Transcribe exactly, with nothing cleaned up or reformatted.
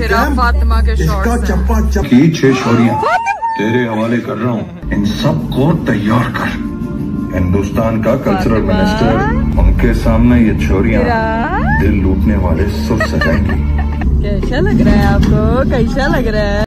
फिर आप फातिमा के शॉर्ट्स हैं। की छह शोरियां तेरे हवाले कर रहा हूँ, इन सब को तैयार कर। हिंदुस्तान का कल्चरल मिनिस्टर, उनके सामने ये छोरियां दिल लूटने वाले सुर सजाएंगी। कैसा लग रहा है आपको? कैसा लग रहा है?